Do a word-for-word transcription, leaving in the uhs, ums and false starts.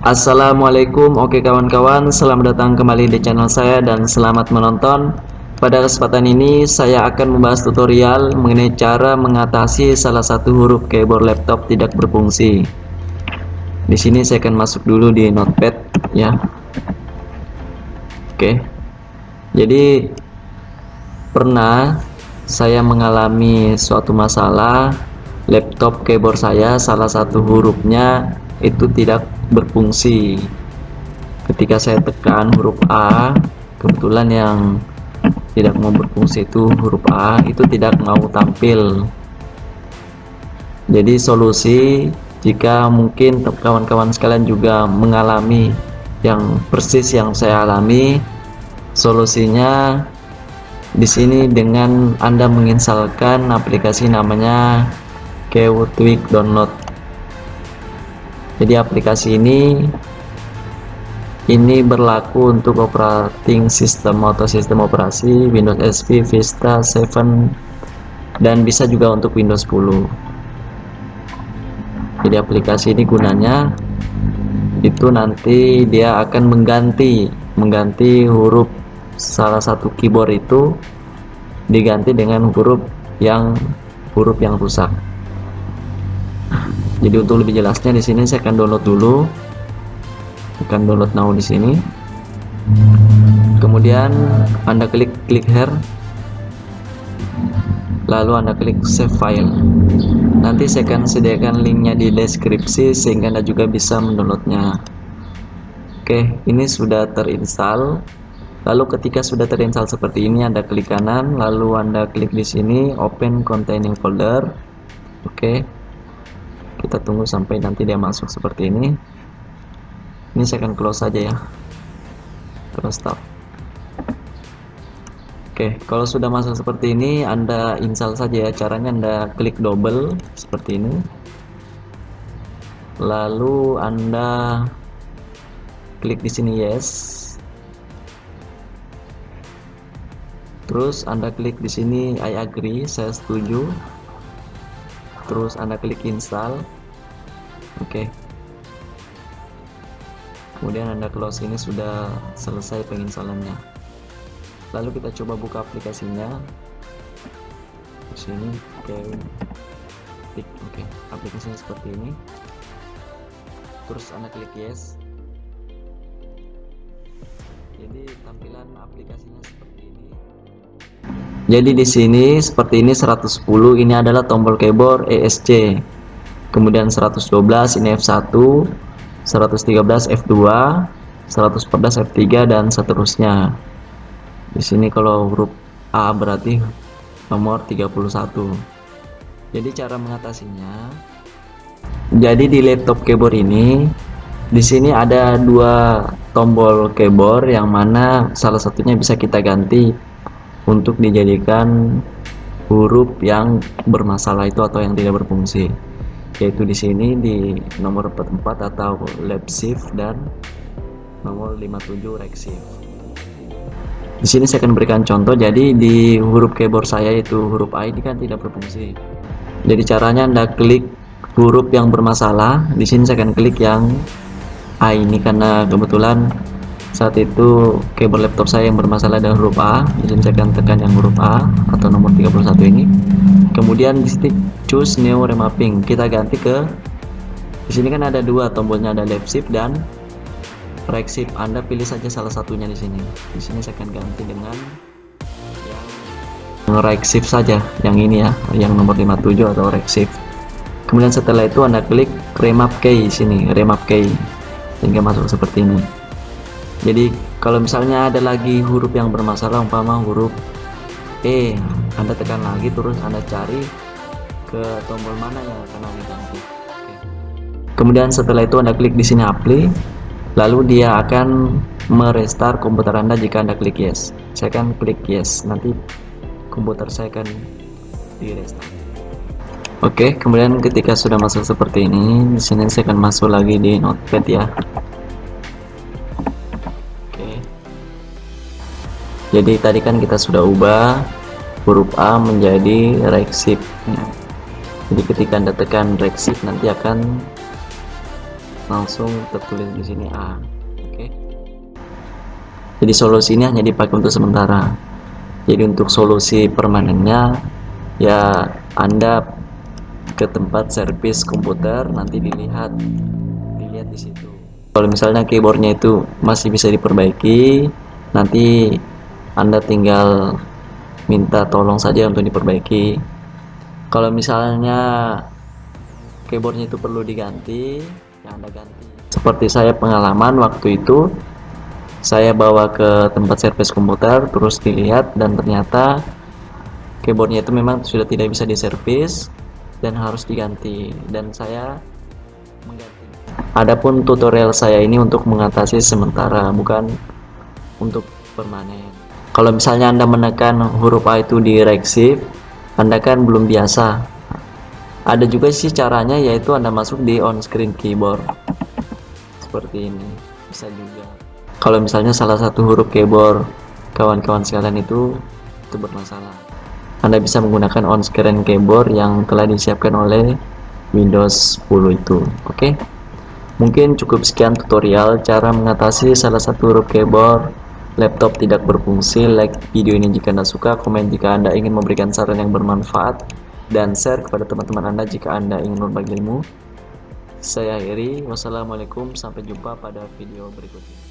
Assalamualaikum, oke kawan-kawan, selamat datang kembali di channel saya dan selamat menonton. Pada kesempatan ini saya akan membahas tutorial mengenai cara mengatasi salah satu huruf keyboard laptop tidak berfungsi. Di sini saya akan masuk dulu di notepad ya. Oke. Jadi pernah saya mengalami suatu masalah laptop keyboard saya salah satu hurufnya itu tidak berfungsi. Ketika saya tekan huruf A, kebetulan yang tidak mau berfungsi itu huruf A itu tidak mau tampil. Jadi solusi, jika mungkin kawan-kawan sekalian juga mengalami yang persis yang saya alami, solusinya di sini dengan Anda menginstalkan aplikasi namanya KeyWTwig Download. Jadi aplikasi ini ini berlaku untuk operating system atau sistem operasi Windows X P, Vista, tujuh, dan bisa juga untuk Windows sepuluh. Jadi aplikasi ini gunanya itu nanti dia akan mengganti mengganti huruf salah satu keyboard itu diganti dengan huruf yang huruf yang rusak. Jadi untuk lebih jelasnya di sini saya akan download dulu, akan download now di sini. Kemudian Anda klik klik here, lalu Anda klik save file. Nanti saya akan sediakan linknya di deskripsi sehingga Anda juga bisa mendownloadnya. Oke, ini sudah terinstall. Lalu ketika sudah terinstall seperti ini, Anda klik kanan, lalu Anda klik di sini open containing folder. Oke. Kita tunggu sampai nanti dia masuk seperti ini. Ini saya akan close saja ya, terus stop. Oke, kalau sudah masuk seperti ini, Anda install saja ya. Caranya Anda klik double seperti ini, lalu Anda klik di sini yes, terus Anda klik di sini I agree, saya setuju. Terus Anda klik install. Oke. Kemudian Anda close, ini sudah selesai penginstalannya. Lalu kita coba buka aplikasinya. Di sini oke. Klik oke. Aplikasinya seperti ini. Terus Anda klik yes. Jadi tampilan aplikasinya seperti ini. Jadi di sini seperti ini seratus sepuluh ini adalah tombol keyboard E S C. Kemudian seratus dua belas ini F satu, seratus tiga belas F dua, seratus empat belas F tiga dan seterusnya. Di sini kalau huruf A berarti nomor tiga puluh satu. Jadi cara mengatasinya, jadi di laptop keyboard ini di sini ada dua tombol keyboard yang mana salah satunya bisa kita ganti untuk dijadikan huruf yang bermasalah itu atau yang tidak berfungsi, yaitu di sini di nomor empat puluh empat atau left shift dan nomor lima puluh tujuh right shift. Di sini saya akan berikan contoh. Jadi di huruf keyboard saya itu huruf A ini kan tidak berfungsi. Jadi caranya Anda klik huruf yang bermasalah. Di sini saya akan klik yang A ini karena kebetulan saat itu keyboard laptop saya yang bermasalah ada huruf A. Jadi saya akan tekan yang huruf A atau nomor tiga puluh satu ini. Kemudian di sini choose new remapping, kita ganti ke di sini kan ada dua tombolnya, ada left shift dan right shift. Anda pilih saja salah satunya di sini. Di sini saya akan ganti dengan yang right shift saja, yang ini ya, yang nomor lima puluh tujuh atau right shift. Kemudian setelah itu Anda klik remap key sini, remap key sehingga masuk seperti ini. Jadi kalau misalnya ada lagi huruf yang bermasalah, umpama huruf E, Anda tekan lagi terus Anda cari ke tombol mana yang akan Anda ganti. Oke. Kemudian setelah itu Anda klik di sini apply, lalu dia akan merestart komputer Anda jika Anda klik yes. Saya akan klik yes, nanti komputer saya akan di restart. Oke, kemudian ketika sudah masuk seperti ini, di sini saya akan masuk lagi di notepad ya. Jadi tadi kan kita sudah ubah huruf A menjadi right shift ya. Jadi ketika Anda tekan right shift nanti akan langsung tertulis di sini A. Oke. Jadi solusi ini hanya dipakai untuk sementara. Jadi untuk solusi permanennya ya Anda ke tempat servis komputer, nanti dilihat dilihat di situ. Kalau misalnya keyboardnya itu masih bisa diperbaiki, nanti Anda tinggal minta tolong saja untuk diperbaiki. Kalau misalnya keyboardnya itu perlu diganti, ya Anda ganti. Seperti saya pengalaman waktu itu, saya bawa ke tempat servis komputer, terus dilihat dan ternyata keyboardnya itu memang sudah tidak bisa diservis dan harus diganti, dan saya mengganti. Adapun tutorial saya ini untuk mengatasi sementara, bukan untuk permanen. Kalau misalnya Anda menekan huruf A itu di right shift, Anda kan belum biasa. Ada juga sih caranya, yaitu Anda masuk di on screen keyboard seperti ini, bisa juga. Kalau misalnya salah satu huruf keyboard kawan-kawan sekalian itu itu bermasalah, Anda bisa menggunakan on screen keyboard yang telah disiapkan oleh Windows sepuluh itu. Oke, mungkin cukup sekian tutorial cara mengatasi salah satu huruf keyboard laptop tidak berfungsi. Like video ini jika Anda suka, komen jika Anda ingin memberikan saran yang bermanfaat, dan share kepada teman-teman Anda jika Anda ingin berbagi ilmu. Saya akhiri, wassalamualaikum, sampai jumpa pada video berikutnya.